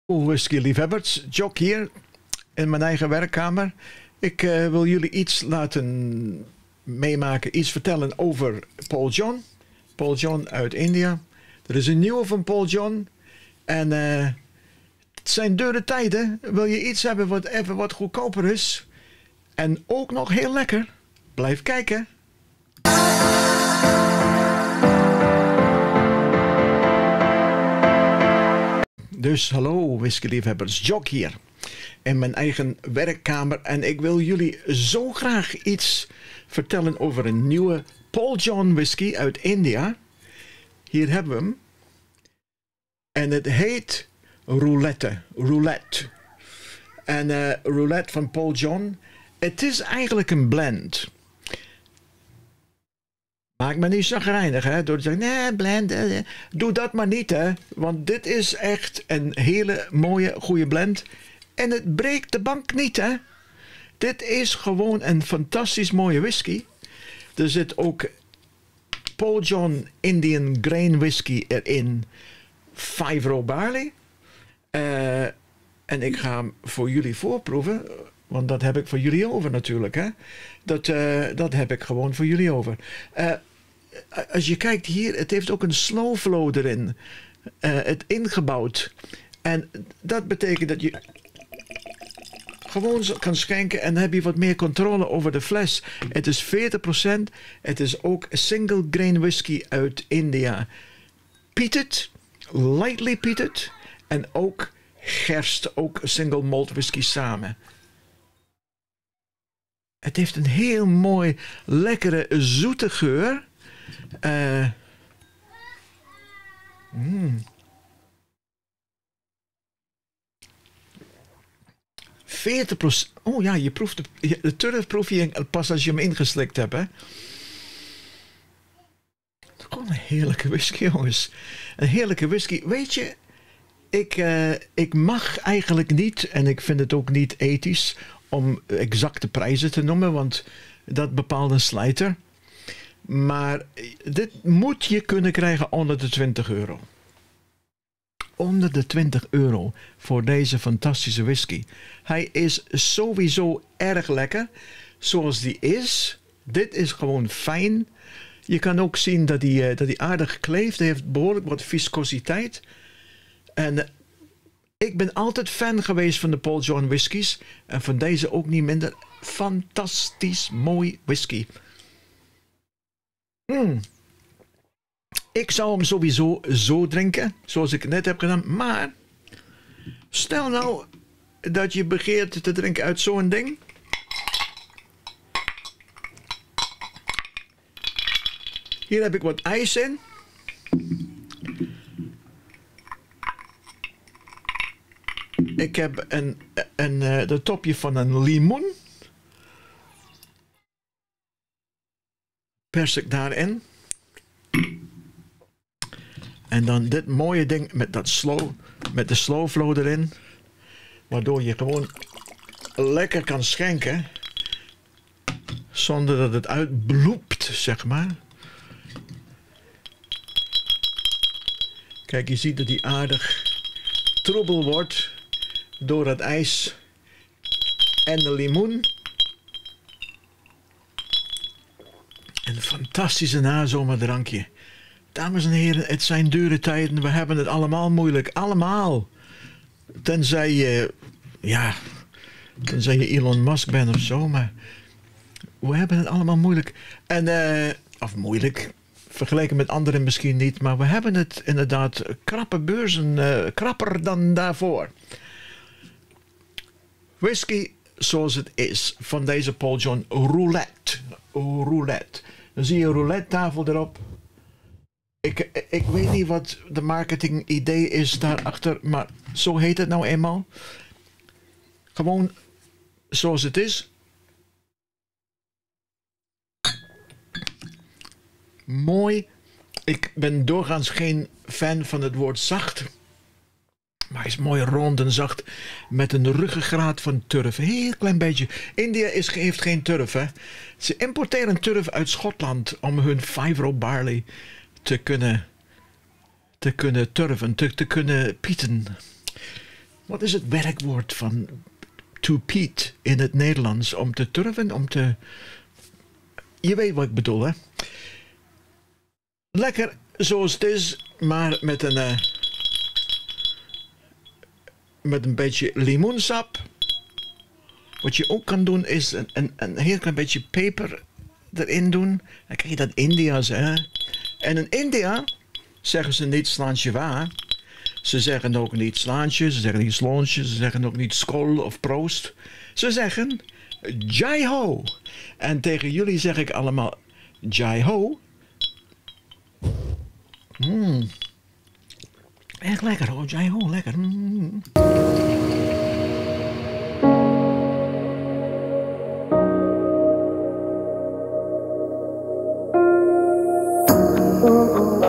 Whisky-liefhebbers, Jock hier in mijn eigen werkkamer. Ik wil jullie iets laten meemaken, iets vertellen over Paul John. Paul John uit India. Er is een nieuwe van Paul John. En het zijn dure tijden. Wil je iets hebben wat even wat goedkoper is? En ook nog heel lekker? Blijf kijken. Dus hallo whisky-liefhebbers, Jock hier in mijn eigen werkkamer en ik wil jullie zo graag iets vertellen over een nieuwe Paul John whisky uit India. Hier hebben we hem en het heet Roulette. En Roulette van Paul John, het is eigenlijk een blend. Maak me niet chagrijnig, hè, door te zeggen, nee, blend, doe dat maar niet, hè. Want dit is echt een hele mooie, goede blend. En het breekt de bank niet, hè. Dit is gewoon een fantastisch mooie whisky. Er zit ook Paul John Indian Grain Whisky erin. 5 barley. En ik ga hem voor jullie voorproeven. Want dat heb ik voor jullie over natuurlijk, hè. Dat heb ik gewoon voor jullie over. Als je kijkt hier, het heeft ook een slow flow erin. Het ingebouwd. En dat betekent dat je gewoon kan schenken en dan heb je wat meer controle over de fles. Het is 40%. Het is ook single grain whisky uit India. Peated, lightly peated. En ook gerst, ook single malt whisky samen. Het heeft een heel mooi, lekkere, zoete geur. 40%. Oh ja, je proeft de turf proef je pas als je hem ingeslikt hebt, hè? Gewoon een heerlijke whisky, jongens. Een heerlijke whisky. Weet je, ik mag eigenlijk niet, en ik vind het ook niet ethisch, om exacte prijzen te noemen, want dat bepaalt een slijter. Maar dit moet je kunnen krijgen onder de 20 euro. Onder de 20 euro voor deze fantastische whisky. Hij is sowieso erg lekker, zoals die is. Dit is gewoon fijn. Je kan ook zien dat hij aardig kleeft. Hij heeft behoorlijk wat viscositeit. En ik ben altijd fan geweest van de Paul John whiskies. En van deze ook niet minder. Fantastisch mooi whisky. Ik zou hem sowieso zo drinken. Zoals ik het net heb gedaan. Maar stel nou dat je begeert te drinken uit zo'n ding. Hier heb ik wat ijs in. Ik heb de topje van een limoen. Pers ik daarin. En dan dit mooie ding met de slow flow erin. Waardoor je gewoon lekker kan schenken. Zonder dat het uitbloept, zeg maar. Kijk, je ziet dat die aardig troebel wordt door het ijs en de limoen. Een fantastische nazomerdrankje. Dames en heren, het zijn dure tijden. We hebben het allemaal moeilijk. Allemaal. Tenzij je Elon Musk bent of zo. Maar we hebben het allemaal moeilijk. Of moeilijk. Vergeleken met anderen misschien niet. Maar we hebben het inderdaad krappe beurzen. Krapper dan daarvoor. Whisky zoals het is. Van deze Paul John Roulette. Dan zie je een roulette tafel erop. Ik weet niet wat de marketing idee is daarachter, maar zo heet het nou eenmaal. Gewoon zoals het is. Mooi. Ik ben doorgaans geen fan van het woord zacht. Maar hij is mooi rond en zacht met een ruggengraat van turf. Een heel klein beetje. India heeft geen turf, hè. Ze importeren turf uit Schotland om hun 5 barley te kunnen turven, te kunnen pieten. Wat is het werkwoord van to Piet in het Nederlands? Om te turven, om te... Je weet wat ik bedoel, hè? Lekker zoals het is, maar met een beetje limoensap. Wat je ook kan doen is een heel klein beetje peper erin doen. Dan krijg je dat India's, hè. En in India zeggen ze niet slaantje waar. Ze zeggen ook niet slaantje, ze zeggen niet sloontje, ze zeggen ook niet skol of proost. Ze zeggen jai ho. En tegen jullie zeg ik allemaal jai ho. Echt lekker hoor, jai ho, lekker.